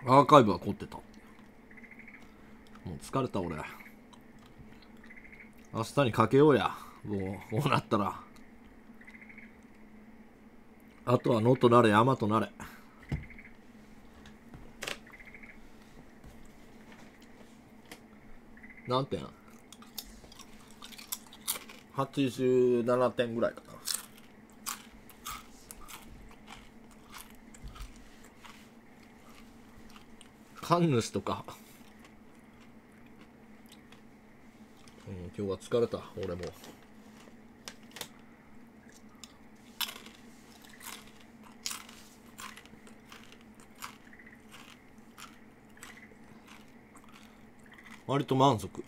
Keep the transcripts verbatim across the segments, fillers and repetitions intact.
アーカイブは凝ってた。もう疲れた俺。明日にかけようや。もうこうなったらあとは野となれ山となれ。何点？はちじゅうななてんぐらいかな。神主とか、うん、今日は疲れた俺も。割と満足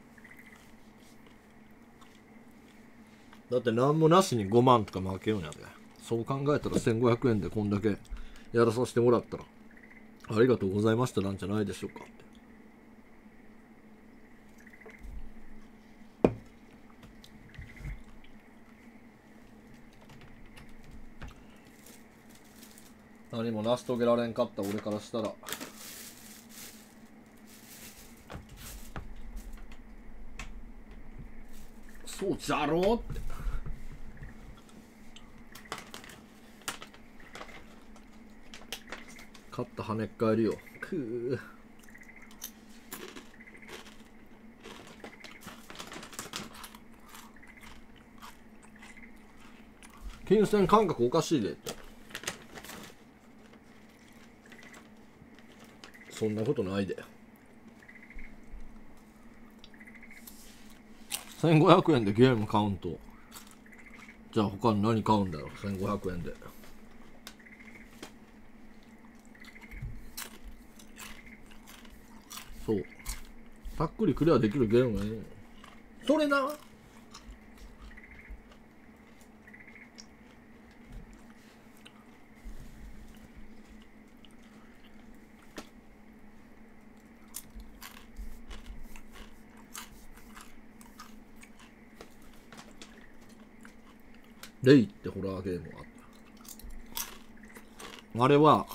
だって、何もなしにごまんとか負けようんやで。そう考えたらせんごひゃくえんでこんだけやらさせてもらったらありがとうございましたなんじゃないでしょうか。何も成し遂げられんかった俺からしたら、そうじゃろうって。勝った跳ねっ返りよ。くー。金銭感覚おかしいでって。そんなことないで。せんごひゃくえんでゲーム買うんと、じゃあ他に何買うんだろう。せんごひゃくえんでそうたっくりクリアできるゲームがいいの。それな。レイってホラーゲームがあった。あれは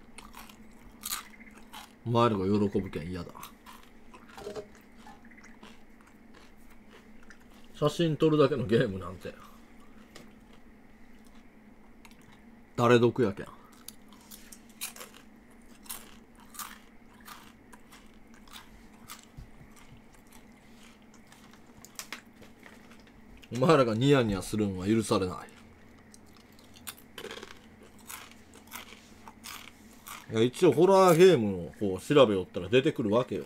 お前らが喜ぶけん嫌だ。写真撮るだけのゲームなんて誰得やけん。お前らがニヤニヤするんは許されない。いや一応ホラーゲームをこう調べよったら出てくるわけよ。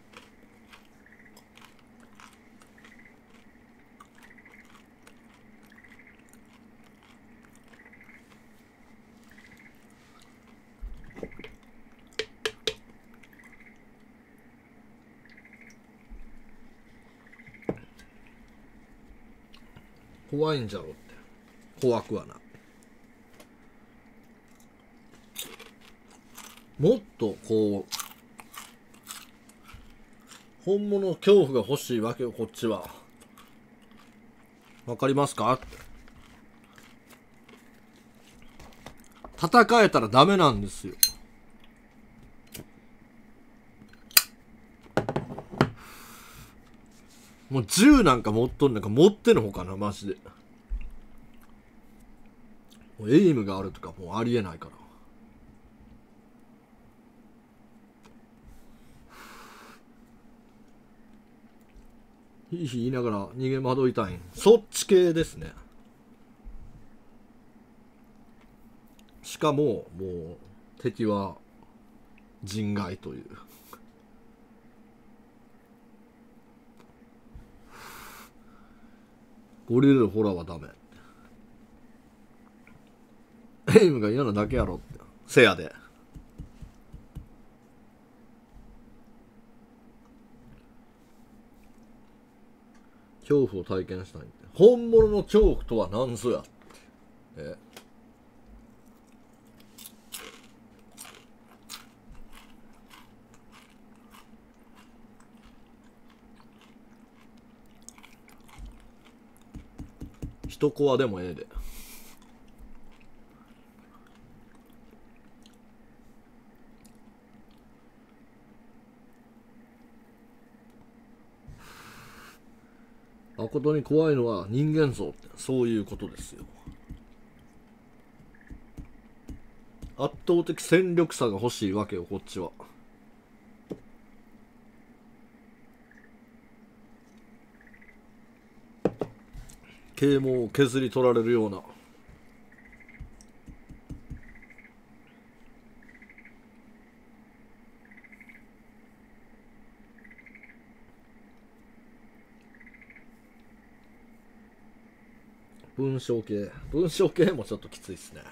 怖いんじゃろって。怖くはない。もっとこう本物の恐怖が欲しいわけよこっちは。わかりますかって。戦えたらダメなんですよ。もう銃なんか持っとんなんか持ってのほかなマジで。もうエイムがあるとかもうありえないから。ひいひい言いながら逃げ惑いたいん。そっち系ですね。しかももう敵は人外という。ゴリラホラーはダメ。エイムが嫌なだけやろって。せやで。恐怖を体験したいんで。本物の恐怖とは何ぞやって。え一コアでもええで。 誠に怖いのは人間像ってそういうことですよ。圧倒的戦力差が欲しいわけよ、こっちは。啓蒙を削り取られるような。文章系文章系もちょっときついっすね。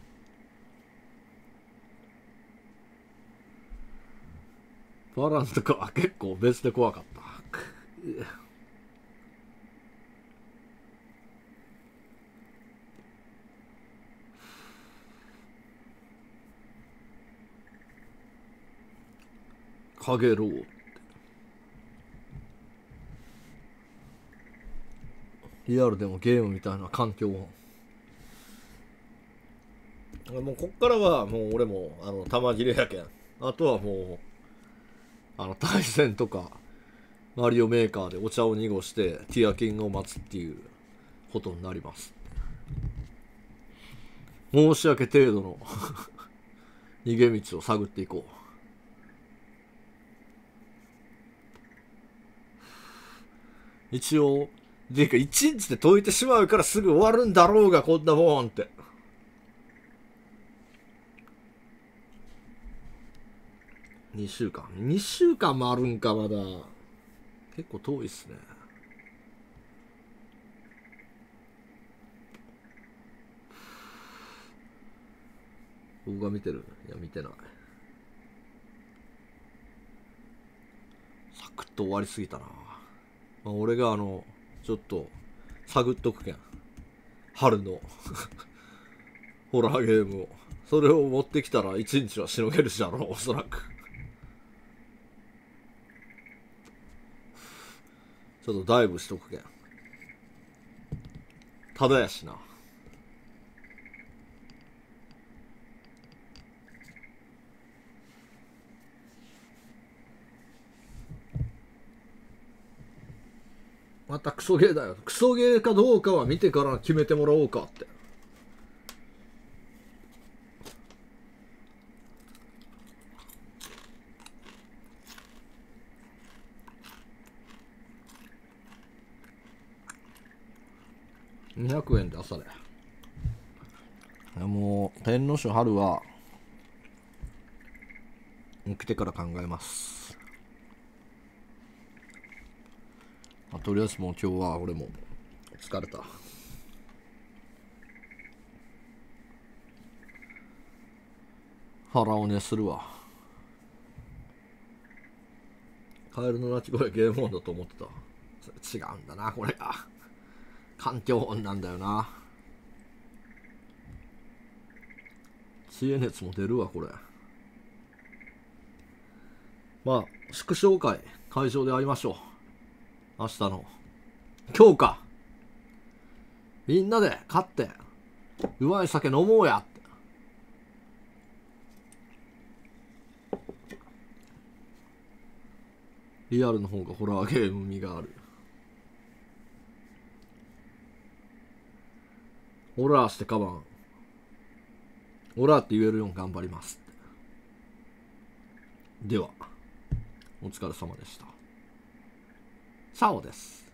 バランとかは結構別で怖かった。かげろうってリアルでもゲームみたいな環境をもうこっからはもう俺もあの玉切れやけん、あとはもうあの対戦とかマリオメーカーでお茶を濁してティアキングを待つっていうことになります。申し訳程度の逃げ道を探っていこう。一応でか一日で解いてしまうからすぐ終わるんだろうがこんなもんって。にしゅうかんにしゅうかんもあるんか。まだ結構遠いっすね。僕が見てる？いや見てない。サクッと終わりすぎたな。まあ、俺があのちょっと探っとくけん、春のホラーゲームをそれを持ってきたら一日はしのげるじゃろう、おそらく。ちょっとダイブしとくけん。ただやしな。またクソゲーだよ。クソゲーかどうかは見てから決めてもらおうかって。にひゃくえんで朝で。もう天皇賞春は来てから考えます。まあ、とりあえずもう今日は俺も疲れた。腹を熱するわ。カエルの鳴き声ゲーム音だと思ってた。それ違うんだな、これが環境音なんだよな。知恵熱も出るわこれ。まあ祝勝会会場で会いましょう。明日の今日か。みんなで勝ってうまい酒飲もうやって。リアルの方がホラーゲーム味がある。ホラーしてカバンホラーって言えるように頑張りますって。ではお疲れ様でした。サオです。